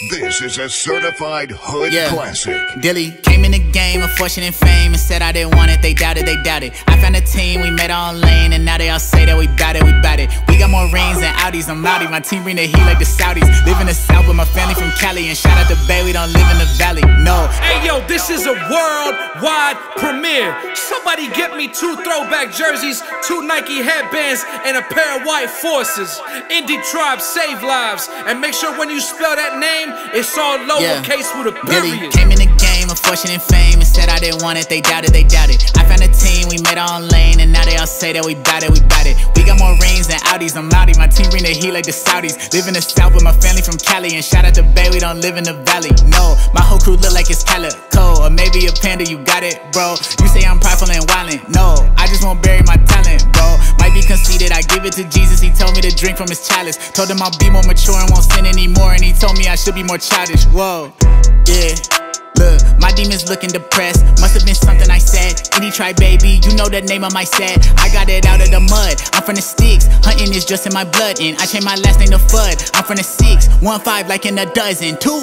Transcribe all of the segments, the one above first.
This is a certified hood classic. Dilly came in the game of fortune and fame and said I didn't want it, they doubted, they doubted. I found a team, we made our own lane, and now they all say that we bout it, we bout it. We got more rings than Audis, I'm Audi. My team bring the heat like the Saudis. Live in the South with my family from Cali, and shout out to Bay, we don't live in the Valley, no. Hey yo, this is a worldwide premiere. Somebody get me 2 throwback jerseys, 2 Nike headbands, and a pair of white forces. Indie Tribe save lives, and make sure when you spell that name, it's all lowercase with a period. Came in the game of fortune and fame and said I didn't want it, they doubted, they doubted. I found a team, we made our own lane, and now they all say that we bout it, we bout it. We got more rings than Audis, I'm Audi. My team bring the heat like the Saudis. Live in the South with my family from Cali, and shout out to Bay, we don't live in the Valley, no. My whole crew look like it's Calico, or maybe a panda, you got it, bro. You say I'm prideful and wildin', no, I just won't bury my talent, bro. Might be conceited, I give it to Jesus, he told me to drink from his chalice. Told him I'll be more mature and won't sin anymore, and he told me I should be more childish, whoa, yeah. Look, my demons looking depressed, must have been something I said. Indie Tribe, baby, you know the name of my set. I got it out of the mud, I'm from the sticks. Hunting is just in my blood, and I changed my last name to Fudd. I'm from the 6, 1-5 like in a dozen, 2.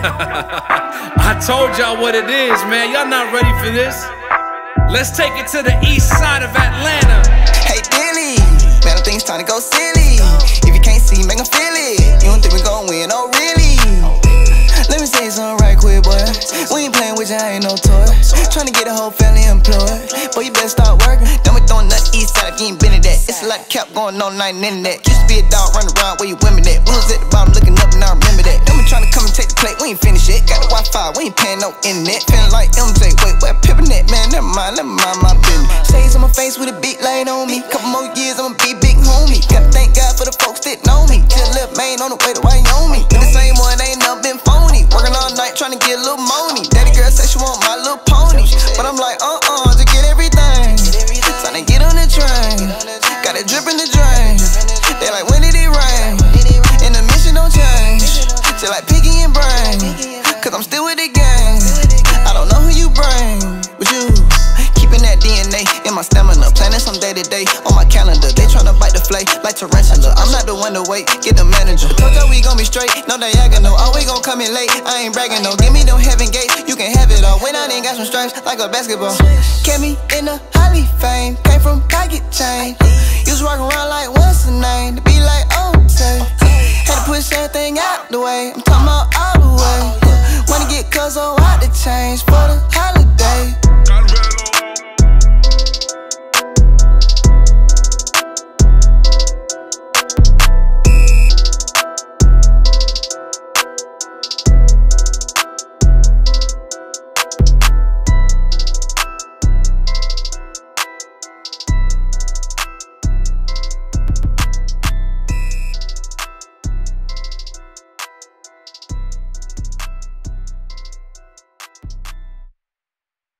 I told y'all what it is, man, y'all not ready for this. Let's take it to the east side of Atlanta. Hey Dilly, man, I think it's time to go silly. If you can't see, make 'em feel it. You don't think we gon' win, oh really? Let me say something right quick, boy. We ain't playing with you, I ain't no toy. Tryna get the whole family employed. Boy, you better start working. Don't be throwing nothing east side if you ain't been in that. It's a lot of cap going on night and internet. Used to be a dog running around where you women at. We was at the bottom looking up and I remember that. Don't be tryna come and take the plate, we ain't finished yet. Got the Wi-Fi, we ain't paying no internet. Feeling like MJ, wait, where pippin' at? Man, never mind my business. Shades on my face with a beat laying on me. Couple more years, I'ma be big homie. Gotta thank God for the folks that know me. Just left Maine on the way to Wyoming. But the same one ain't never been phony. Working all night trying to get a little money. Daddy girl said she want my little pony, but I'm like, to get everything. Trying to get on the train. Got it drip in the drain. They like, when did it rain? And the mission don't change. Just like Piggy and Brain. Cause I'm still with the gang. I don't know who you bring, but you keeping that DNA in my stamina. Planning some day to day on my calendar. They tryna bite the flay like tarantula. I'm not the one to wait, get the manager. Told y'all we gon' be straight, no diagonal. Oh, we gon' come in late, I ain't bragging no. Give me them heaven gates, you can have it all. When I ain't got some stripes like a basketball. Kept me in the Holly fame, came from pocket chain. Used to walk around like what's the name, to be like say. Had to push everything out the way, I'm talking about all the way. Wanna get cuzzo out the change for the high.